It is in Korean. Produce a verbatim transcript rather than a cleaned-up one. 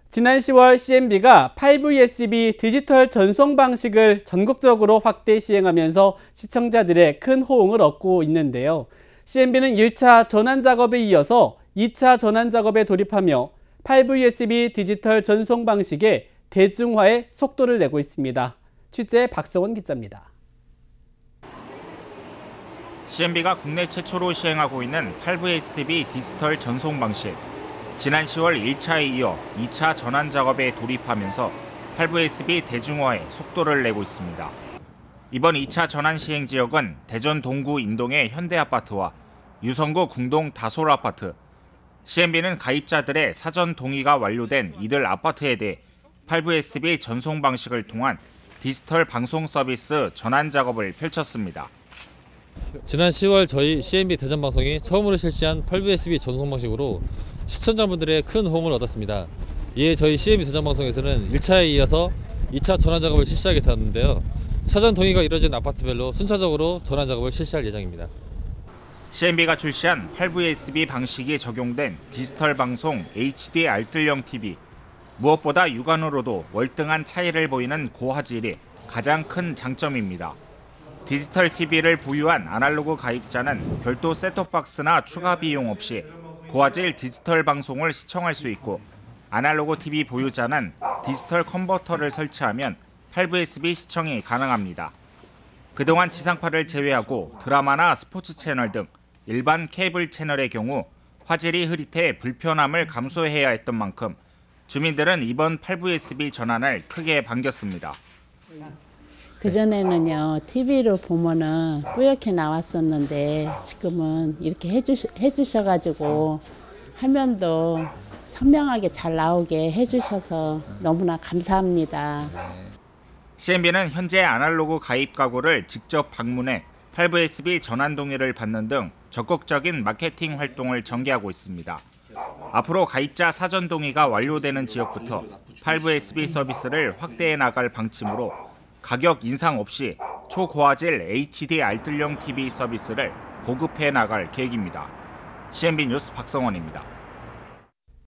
지난 시월 씨엠비가 파이브 유에스비 디지털 전송 방식을 전국적으로 확대 시행하면서 시청자들의 큰 호응을 얻고 있는데요. 씨엠비는 일 차 전환 작업에 이어서 이 차 전환 작업에 돌입하며 파이브 유에스비 디지털 전송 방식의 대중화에 속도를 내고 있습니다. 취재 박성원 기자입니다. 씨엠비가 국내 최초로 시행하고 있는 파이브 유에스비 디지털 전송 방식. 지난 시월 일 차에 이어 이 차 전환 작업에 돌입하면서 파이브 유에스비 대중화에 속도를 내고 있습니다. 이번 이 차 전환 시행 지역은 대전 동구 인동의 현대아파트와 유성구 궁동 다솔아파트. 씨엠비는 가입자들의 사전 동의가 완료된 이들 아파트에 대해 파이브 유에스비 전송 방식을 통한 디지털 방송 서비스 전환 작업을 펼쳤습니다. 지난 시월 저희 씨엠비 대전 방송이 처음으로 실시한 파이브 유에스비 전송 방식으로 시청자분들의 큰 호응을 얻었습니다. 이에 저희 씨엠비 대전 방송에서는 일 차에 이어서 이 차 전환 작업을 실시하게 되었는데요. 사전 동의가 이루어진 아파트별로 순차적으로 전환 작업을 실시할 예정입니다. 씨엠비가 출시한 파이브 유에스비 방식이 적용된 디지털 방송 에이치디 알뜰형 티비. 무엇보다 육안으로도 월등한 차이를 보이는 고화질이 가장 큰 장점입니다. 디지털 티비를 보유한 아날로그 가입자는 별도 셋톱박스나 추가 비용 없이 고화질 디지털 방송을 시청할 수 있고, 아날로그 티비 보유자는 디지털 컨버터를 설치하면 파이브 유에스비 시청이 가능합니다. 그동안 지상파를 제외하고 드라마나 스포츠 채널 등 일반 케이블 채널의 경우 화질이 흐릿해 불편함을 감수해야 했던 만큼 주민들은 이번 파이브 유에스비 전환을 크게 반겼습니다. 그전에는요, 티비로 보면은 뿌옇게 나왔었는데 지금은 이렇게 해주시, 해주셔가지고 화면도 선명하게 잘 나오게 해주셔서 너무나 감사합니다. 씨엠비는 현재 아날로그 가입 가구를 직접 방문해 파이브 유에스비 전환 동의를 받는 등 적극적인 마케팅 활동을 전개하고 있습니다. 앞으로 가입자 사전 동의가 완료되는 지역부터 파이브 유에스비 서비스를 확대해 나갈 방침으로 가격 인상 없이 초고화질 에이치디 알뜰형 티비 서비스를 보급해 나갈 계획입니다. 씨엠비 뉴스 박성원입니다.